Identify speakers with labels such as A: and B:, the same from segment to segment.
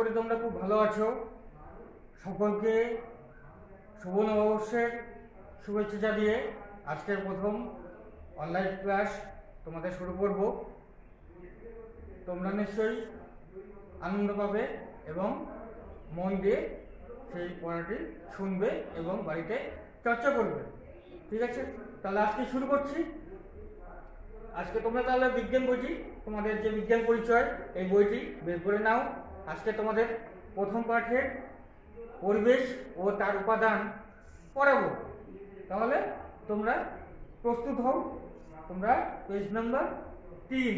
A: করি তোমরা খুব ভালো আছো। সকলকে শুভ নববর্ষের শুভেচ্ছা জানিয়ে আজকের প্রথম অনলাইন ক্লাস তোমাদের শুরু করব। তোমরা নিশ্চয়ই আনন্দ পাবে এবং মন দিয়ে সেই পড়াটি শুনবে এবং বাড়িতে চর্চা করবে। ঠিক আছে, তাহলে আজকে শুরু করছি। আজকে তোমরা তাহলে বিজ্ঞান বইটি, তোমাদের যে বিজ্ঞান পরিচয় এই বইটি বের করে নাও। আজকে তোমাদের প্রথম পাঠের পরিবেশ ও তার উপাদান পড়াবো। তাহলে তোমরা প্রস্তুত হও। তোমরা পেজ নাম্বার 3,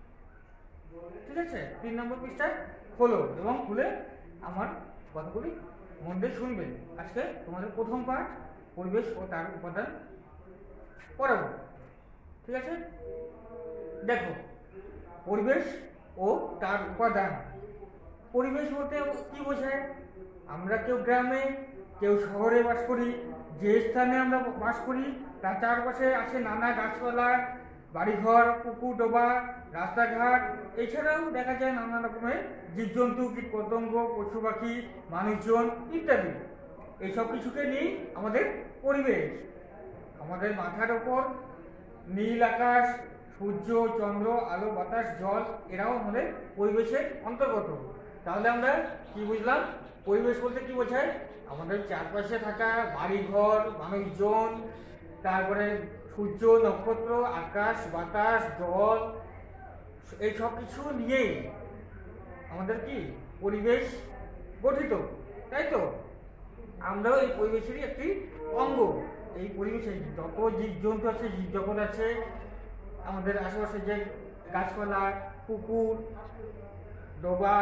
A: ঠিক আছে, 3 নম্বর পৃষ্ঠায় খোলো এবং খুলে আমার কথাগুলি মন দিয়ে শুনবে। আজকে তোমাদের প্রথম পাঠ পরিবেশ ও তার উপাদান পড়াবো। ঠিক আছে, দেখো পরিবেশ ও তার উপাদান। পরিবেশ বলতে কি বোঝায়? আমরা কেউ গ্রামে কেউ শহরে বাস করি। যে স্থানে আমরা বাস করি তার চারপাশে আছে নানা গাছপালা, বাড়িঘর, পুকুর, ডোবা, রাস্তাঘাট। এছাড়াও দেখা যায় নানা রকমের জীবজন্তু, কীট পতঙ্গ, পশু পাখি, মানুষজন ইত্যাদি। এইসব কিছুকে নিয়ে আমাদের পরিবেশ। আমাদের মাথার ওপর নীল আকাশ, সূর্য, চন্দ্র, আলো, বাতাস, জল এরাও আমাদের পরিবেশের অন্তর্গত। তাহলে আমরা কি বুঝলাম? পরিবেশ বলতে কি বোঝায়? আমাদের চারপাশে থাকা বাড়িঘর, মানুষজন, তারপরে সূর্য, নক্ষত্র, আকাশ, বাতাস, জল, এই সব কিছু নিয়েই আমাদের কি পরিবেশ গঠিত, তাই তো? আমরাও এই পরিবেশেরই একটি অঙ্গ। এই পরিবেশে যত জীবজন্তু আছে, জীবজগৎ আছে, আমাদের আশেপাশে যে গাছপালা, পুকুর, ডোবা,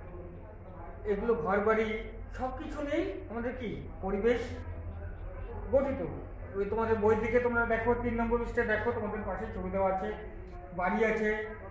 A: এগুলো ঘর বাড়ি, সব কিছু নেই আমাদের কি পরিবেশ গঠিত। ওই তোমাদের বই দিকে তোমরা দেখো, 3 নম্বর পৃষ্ঠায় দেখো, তোমাদের পাশে ছবি দেওয়া আছে। বাড়ি আছে,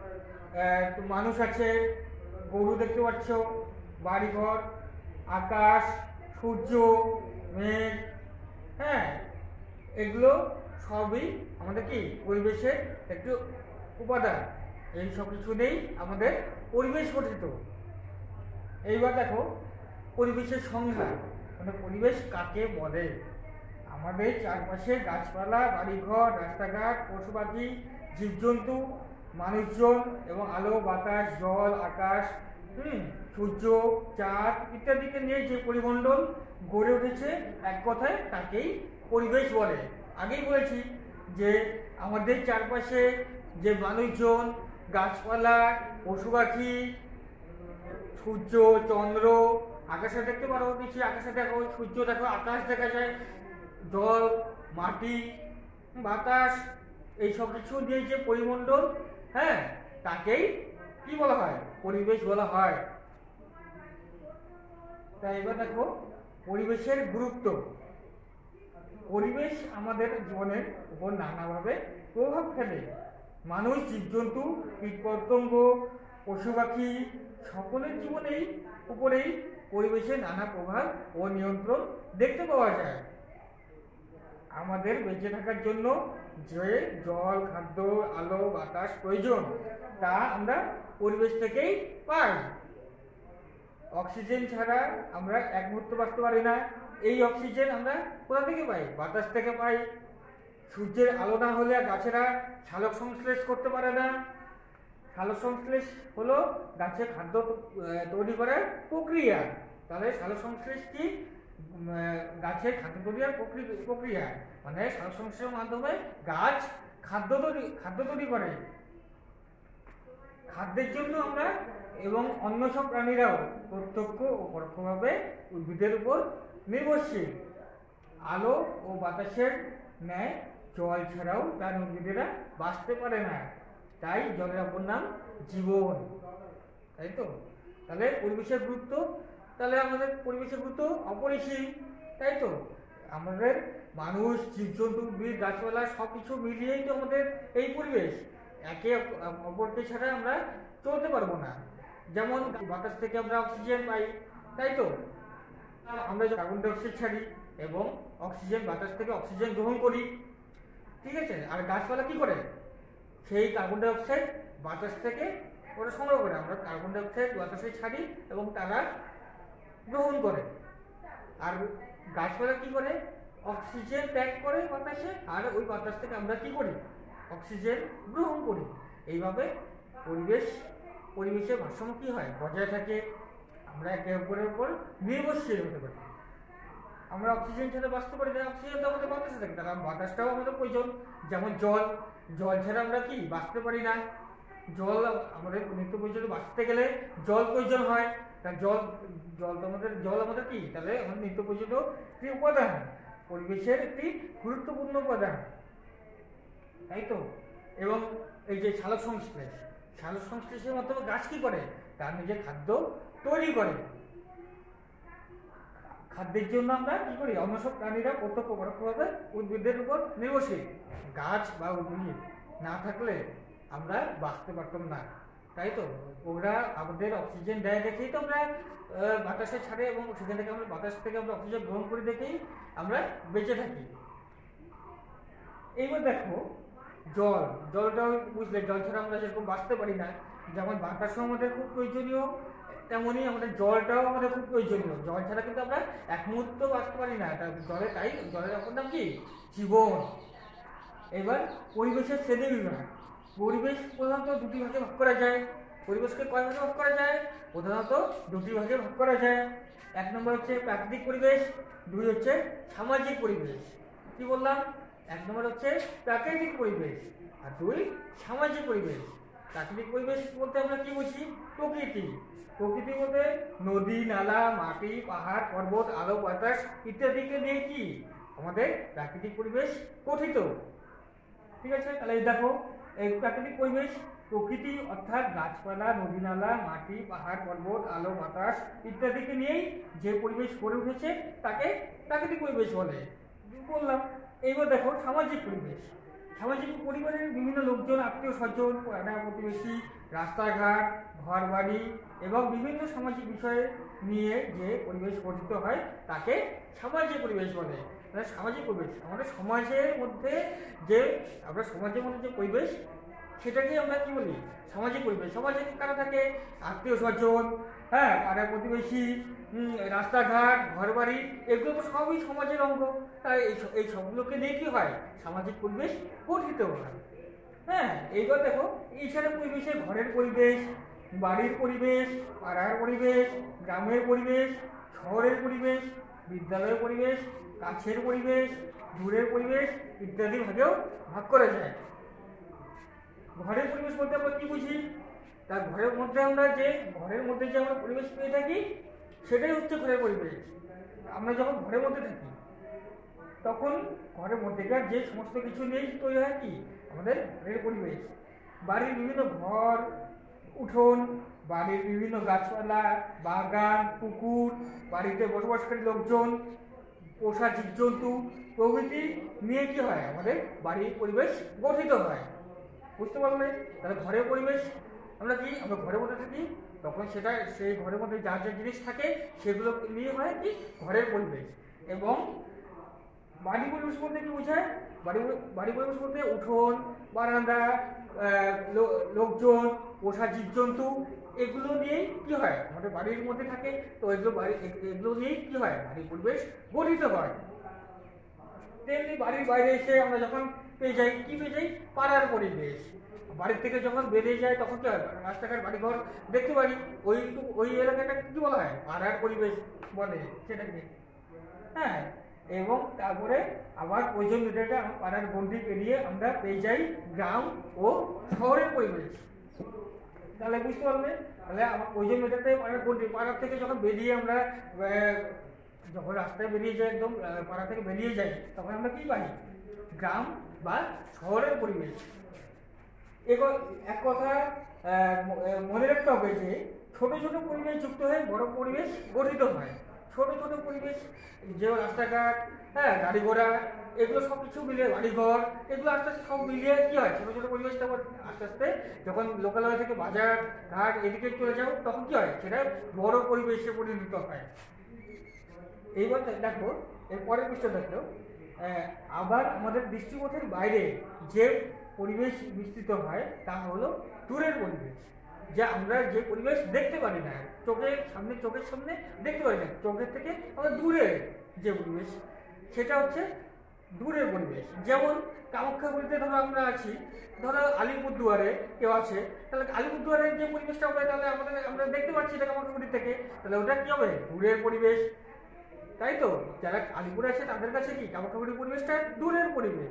A: মানুষ আছে, গরু দেখতে পাচ্ছ, বাড়িঘর, আকাশ, সূর্য, মেঘ, হ্যাঁ, এগুলো সবই আমাদের কি পরিবেশের একটু উপাদান। এই সব কিছু নেই আমাদের পরিবেশ গঠিত। এইবার দেখো পরিবেশের সংজ্ঞা, মানে পরিবেশ কাকে বলে। আমাদের চারপাশে গাছপালা, বাড়িঘর, রাস্তাঘাট, পশু পাখি, জীবজন্তু, মানুষজন এবং আলো, বাতাস, জল, আকাশ, সূর্য, চাঁদ ইত্যাদিকে নিয়ে যে পরিমণ্ডল গড়ে উঠেছে, এক কথায় তাকেই পরিবেশ বলে। আগেই বলেছি যে আমাদের চারপাশে যে মানুষজন, গাছপালা, পশু পাখি, সূর্য, চন্দ্র, আকাশে দেখতে পারো, নিচে আকাশে দেখো, সূর্য দেখো, আকাশ দেখা যায়, জল, মাটি, বাতাস, এই সব কিছু দিয়ে যে পরিমণ্ডল, হ্যাঁ, তাকেই কি বলা হয়? পরিবেশ বলা হয়। তাই এবার দেখো পরিবেশের গুরুত্ব। পরিবেশ আমাদের জীবনের উপর নানাভাবে প্রভাব ফেলে। মানুষ, জীবজন্তু, কীট পতঙ্গ, পশু পাখি সকলের জীবনেই উপরেই পরিবেশের নানা প্রভাব ও নিয়ন্ত্রণ দেখতে পাওয়া যায়। আমাদের বেঁচে থাকার জন্য যে জল, খাদ্য, আলো, বাতাস প্রয়োজন তা আমরা পরিবেশ থেকেই পাই। অক্সিজেন ছাড়া আমরা এক মুহূর্ত বাঁচতে পারি না। এই অক্সিজেন আমরা কোথা থেকে পাই? বাতাস থেকে পাই। সূর্যের আলো না হলে গাছেরা সালোক সংশ্লেষ করতে পারে না। সালোক সংশ্লেষ হলো গাছের খাদ্য তৈরি করার প্রক্রিয়া। তাহলে সালোক সংশ্লেষ কি? গাছের খাদ্য তৈরির প্রক্রিয়া, মানে সালোক সংশ্লেষের মাধ্যমে গাছ খাদ্য তৈরি করে। খাদ্যের জন্য আমরা এবং অন্য সব প্রাণীরাও প্রত্যক্ষ ও পরোক্ষভাবে উদ্ভিদের উপর নির্ভরশীল। আলো ও বাতাসের ন্যায় জল ছাড়াও তার উদ্ভিদেরা বাঁচতে পারে না। তাই জলের অপর নাম জীবন, তাই তো? তাহলে পরিবেশের গুরুত্ব, তাহলে আমাদের পরিবেশের গুরুত্ব অপরিসীম, তাই তো? আমাদের মানুষ, জীবজন্তু, উদ্ভিদ, গাছপালা সব কিছু মিলিয়েই তো আমাদের এই পরিবেশ। একে অপরকে ছাড়া আমরা চলতে পারবো না। যেমন বাতাস থেকে আমরা অক্সিজেন পাই, তাই তো? আমরা কার্বন ডাই অক্সাইড ছাড়ি এবং অক্সিজেন, বাতাস থেকে অক্সিজেন গ্রহণ করি, ঠিক আছে? আর গাছপালা কি করে? সেই কার্বন ডাই অক্সাইড বাতাস থেকে ওরা সংগ্রহ করে, আমরা কার্বন ডাই অক্সাইড বাতাসে ছাড়ি এবং তারা গ্রহণ করে। আর গাছপালা কি করে, অক্সিজেন ত্যাগ করে বাতাসে, আর ওই বাতাস থেকে আমরা কি করি, অক্সিজেন গ্রহণ করি। এইভাবে পরিবেশের ভারসাম্য কি হয়, বজায় থাকে। আমরা একে অপরের উপর নির্ভরশীল হতে পারি। আমরা অক্সিজেন ছাড়া বাঁচতে পারি না, অক্সিজেন তো আমাদের বাতাসে থাকে, তার বাতাসটাও আমাদের প্রয়োজন। যেমন জল ছাড়া আমরা কি বাঁচতে পারি না। জল আমাদের নিত্য প্রয়োজনে বাঁচতে গেলে জল প্রয়োজন হয়। তা জল আমাদের কি, তাহলে আমাদের নিত্য প্রয়োজনীয় একটি উপাদান, পরিবেশের একটি গুরুত্বপূর্ণ উপাদান, তাই তো। এবং এই যে সালোক সংশ্লেষের মাধ্যমে গাছ কি করে, তার নিজের খাদ্য তৈরি করে। খাদ্যের জন্য আমরা কি করি, অন্য সব প্রাণীরা প্রত্যক্ষ পরোক্ষভাবে উদ্ভিদের উপর নির্ভরশীল। গাছ বা উদ্ভিদ না থাকলে আমরা বাঁচতে পারতাম না, তাই তো। ওরা আমাদের অক্সিজেন দেয় দেখেই তো আমরা বাতাসে ছাড়ে, এবং সেখান থেকে আমরা বাতাস থেকে আমরা অক্সিজেন গ্রহণ করে দেখেই আমরা বেঁচে থাকি। এইবার দেখো জলটাও বুঝলে, জল ছাড়া আমরা সেরকম বাঁচতে পারি না। যেমন বাতাসও আমাদের খুব প্রয়োজনীয়, তেমনই আমাদের জলটাও আমাদের খুব প্রয়োজনীয়। জল ছাড়া কিন্তু আমরা এক মুহূর্ত বাঁচতে পারি না। তাই জলের অপর নাম কি, জীবন। এবার পরিবেশের শ্রেণীবিভাগ। পরিবেশ প্রধানত দুটি ভাগে ভাগ করা যায়। পরিবেশকে কয় ভাগে ভাগ করা যায়, প্রধানত দুটি ভাগে ভাগ করা যায়। এক নম্বর হচ্ছে প্রাকৃতিক পরিবেশ, দুই হচ্ছে সামাজিক পরিবেশ। কি বললাম, এক নম্বর হচ্ছে প্রাকৃতিক পরিবেশ, আর দুই সামাজিক পরিবেশ। প্রাকৃতিক পরিবেশ বলতে আমরা কি বুঝি, প্রকৃতি বলতে নদী, নালা, মাটি, পাহাড়, পর্বত, আলো, বাতাস ইত্যাদিকে নিয়ে কি আমাদের প্রাকৃতিক পরিবেশ গঠিত। ঠিক আছে, তাহলে দেখো, এই প্রাকৃতিক পরিবেশ প্রকৃতি অর্থাৎ গাছপালা, নদী, নালা, মাটি, পাহাড়, পর্বত, আলো, বাতাস ইত্যাদিকে নিয়েই যে পরিবেশ গড়ে উঠেছে তাকে প্রাকৃতিক পরিবেশ বলে, বললাম। এইবার দেখো সামাজিক পরিবেশ। সামাজিক পরিবারের বিভিন্ন লোকজন, আত্মীয় স্বজন, পাড়া প্রতিবেশী, রাস্তাঘাট, ঘর বাড়ি এবং বিভিন্ন সামাজিক বিষয় নিয়ে যে পরিবেশ গঠিত হয় তাকে সামাজিক পরিবেশ বলে। তাহলে সামাজিক পরিবেশ আমাদের সমাজের মধ্যে যে পরিবেশ, সেটাকে আমরা কি বলি, সামাজিক পরিবেশ। সমাজে কারা থাকে, আত্মীয় স্বজন, হ্যাঁ, পাড়া প্রতিবেশী, রাস্তাঘাট, ঘরবাড়ি, এগুলো তো সবই সমাজের অঙ্গ। তাই এই সবগুলোকে নিয়ে কি হয়, সামাজিক পরিবেশ গঠিত হয়। হ্যাঁ, এইবার দেখো, এছাড়া পরিবেশে ঘরের পরিবেশ, বাড়ির পরিবেশ, পাড়ার পরিবেশ, গ্রামের পরিবেশ, শহরের পরিবেশ, বিদ্যালয়ের পরিবেশ, কাছের পরিবেশ, দূরের পরিবেশ ইত্যাদি ভাগেও ভাগ করা যায়। ঘরের পরিবেশ বলতে আমরা কি বুঝি, তার ঘরের মধ্যে যে আমরা পরিবেশ পেয়ে থাকি সেটাই হচ্ছে ঘরের পরিবেশ। আমরা যখন ঘরের মধ্যে থাকি তখন ঘরের মধ্যেকার যে সমস্ত কিছু নিয়েই তৈরি হয় কি আমাদের ঘরের পরিবেশ। বাড়ির বিভিন্ন ঘর, উঠোন, বাড়ির বিভিন্ন গাছপালা, বাগান, পুকুর, বাড়িতে বসবাসকারী লোকজন, পোষা জীবজন্তু প্রভৃতি নিয়ে কি হয় আমাদের বাড়ির পরিবেশ গঠিত হয়। বুঝতে পারলে? তাহলে ঘরের পরিবেশ আমরা ঘরের মধ্যে থাকি, তখন সেই ঘরের মধ্যে যা যা জিনিস থাকে সেগুলো নিয়ে হয় কি ঘরের পরিবেশ। এবং বাড়ি পরিবেশ বলতে কি বোঝায়, বাড়ি পরিবেশ বলতে উঠোন, বারান্দা, লোকজন, পোষা জীবজন্তু এগুলো নিয়েই কি হয় আমাদের বাড়ির মধ্যে থাকে। তো এগুলো নিয়েই কি হয় বাড়ির পরিবেশ গঠিত হয়। তেমনি বাড়ির বাইরে এসে আমরা যখন পেয়ে যাই পাড়ার পরিবেশ। বাড়ির থেকে যখন বেরিয়ে যায় তখন কি হয়, রাস্তাঘাট, বাড়িঘর দেখতে পারি, ওই এলাকাটা কি বলা হয়, পাড়ার পরিবেশ বলে সেটাকে। হ্যাঁ, এবং তারপরে আবার প্রয়োজন মিটারটা পাড়ার গণ্ডি পেরিয়ে আমরা পেয়ে যাই গ্রাম ও শহরের পরিবেশ। তাহলে বুঝতে পারবে, তাহলে আমার প্রয়োজন মিটারটা পাড়ার গণ্ডি, পাড়ার থেকে যখন বেরিয়ে আমরা যখন রাস্তায় বেরিয়ে যাই, একদম পাড়া থেকে বেরিয়ে যাই, তখন আমরা কি পাই, গ্রাম বা শহরের পরিবেশ। এক কথা মনে রাখতে হবে যে ছোট ছোট পরিবেশ যুক্ত হয়ে বড় পরিবেশ গঠিত হয়। ছোট ছোট পরিবেশ যে রাস্তাঘাট, হ্যাঁ, গাড়ি ঘোড়া, এগুলো সব কিছু মিলিয়ে, বাড়িঘর, এগুলো আস্তে আস্তে সব মিলিয়ে কি হয় ছোট ছোট পরিবেশ। তারপর আস্তে আস্তে যখন লোকালয় থেকে বাজার ঘাট এদিকে চলে যাও তখন কি হয়, সেটা বড় পরিবেশে পরিণত হয়। এইবার দেখো, এর পরের পৃষ্ঠা দেখো, আবার আমাদের দৃষ্টিপথের বাইরে যে পরিবেশ বিস্তৃত হয় তা হলো দূরের পরিবেশ। যে আমরা যে পরিবেশ দেখতে পারি না, চোখের সামনে দেখতে পারি না, চোখের থেকে আমরা দূরে যে পরিবেশ, সেটা হচ্ছে দূরের পরিবেশ। যেমন কামাখ্যাগুড়িতে ধরো আমরা আছি, ধরো আলিপুরদুয়ারে কেউ আছে, তাহলে আলিপুরদুয়ারের যে পরিবেশটা হবে তাহলে আমরা দেখতে পাচ্ছি এটা কামাখ্যাগুড়ি থেকে, তাহলে ওটা কি হবে? দূরের পরিবেশ, তাই তো? যারা আলিপুরে আছে তাদের কাছে কি কামাখ্যাগুড়ির পরিবেশটা দূরের পরিবেশ।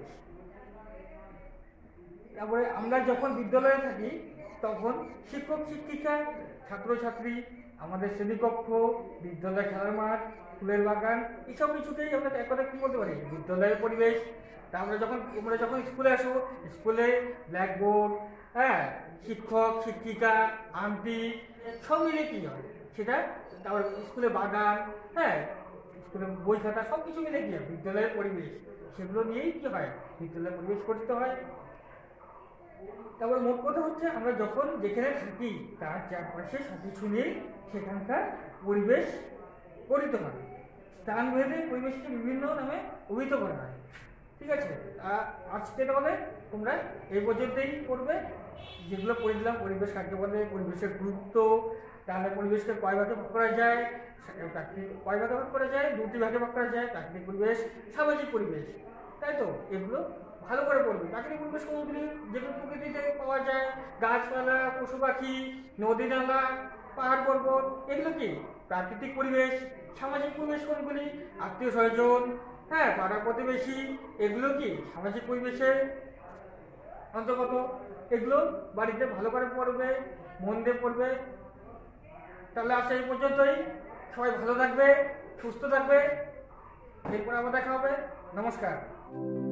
A: তারপরে আমরা যখন বিদ্যালয়ে থাকি তখন শিক্ষক শিক্ষিকা, ছাত্রছাত্রী, আমাদের শ্রেণীকক্ষ, বিদ্যালয় খেলার মাঠ, ফুলের বাগান, এইসব কিছুকেই আমরা এক কথা কী বলতে পারি? বিদ্যালয়ের পরিবেশ। তারপরে তোমরা যখন স্কুলে আসো, স্কুলে ব্ল্যাকবোর্ড, হ্যাঁ, শিক্ষক শিক্ষিকা, আন্টি, সব মিলে কী হয় সেটা। তারপর স্কুলে বাগান, হ্যাঁ, স্কুলে বই খাতা, সব কিছু মিলে কী হয়? বিদ্যালয়ের পরিবেশ। সেগুলো নিয়েই কী হয়? বিদ্যালয়ের পরিবেশ করতে হয়। তারপরে মোট কথা হচ্ছে আমরা যখন যেখানে থাকি তার চারপাশে সব কিছু নিয়ে সেখানকার পরিবেশ গঠিত হয়। স্থানভেদে পরিবেশকে বিভিন্ন নামে অভিহিত করা হয়। ঠিক আছে, আজকে তাহলে তোমরা এই পর্যন্তই করবে। যেগুলো পড়ে দিলাম, পরিবেশ কাকে বলে, পরিবেশের গুরুত্ব, তাহলে পরিবেশকে কয় ভাগে ভাগ করা যায়, কয় ভাগে ভাগ করা যায়, দুটি ভাগে ভাগ করা যায়, প্রাকৃতিক পরিবেশ, সামাজিক পরিবেশ, তাই তো? এগুলো ভালো করে পড়বে। প্রাকৃতিক পরিবেশ কোনগুলি? যেগুলো প্রকৃতিতে পাওয়া যায়, গাছপালা, পশু পাখি, নদী নালা, পাহাড় পর্বত, এগুলো কি প্রাকৃতিক পরিবেশ। সামাজিক পরিবেশ কোনগুলি? আত্মীয় স্বজন, হ্যাঁ, পাড়া প্রতিবেশী, এগুলো কি সামাজিক পরিবেশের অন্তর্গত। এগুলো বাড়িতে ভালো করে পড়বে, মন দিয়ে পড়বে। তাহলে আসে এই পর্যন্তই। সবাই ভালো থাকবে, সুস্থ থাকবে। এরপর আবার দেখা হবে। নমস্কার।